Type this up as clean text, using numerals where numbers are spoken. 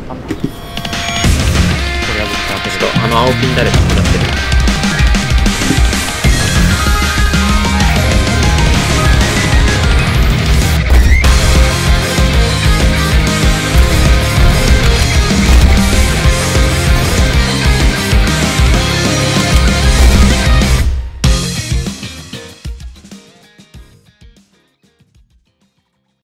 これ破って当てる。 ちょっと青ピン誰かもらってる。